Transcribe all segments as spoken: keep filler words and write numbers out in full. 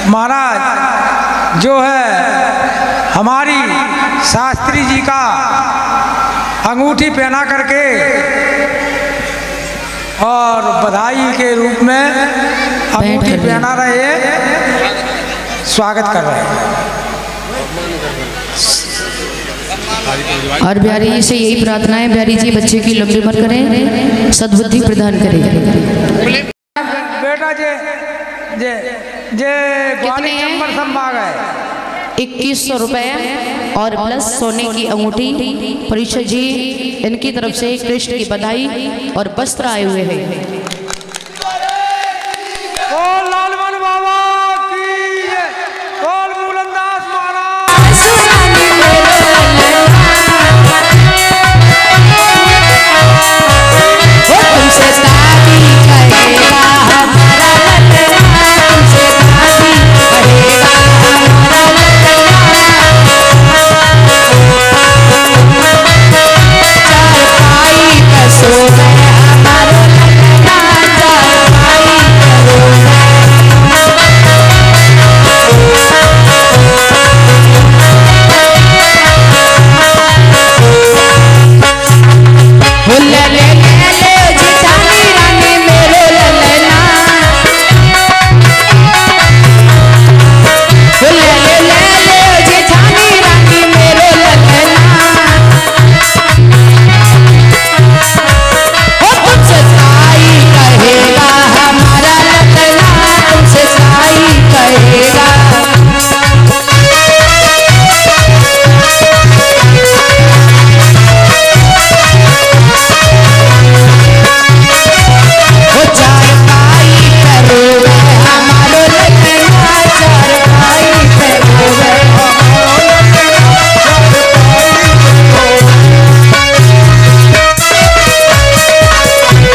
महाराज जो है हमारी शास्त्री जी का अंगूठी पहना करके और बधाई के रूप में अंगूठी पहना रहे, स्वागत कर रहे हैं। और बिहारी जी से यही प्रार्थना है, बिहारी जी बच्चे की लंबी उम्र करें, सद्बुद्धि प्रदान करें। बेटा जे जे जे कितने नंबर संभाग है? इक्कीस सौ रुपए और प्लस सोने की अंगूठी। परिषद जी इनकी तरफ से कृष्ण की बधाई और वस्त्र आए हुए हैं।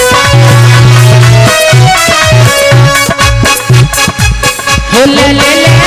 ले ले ले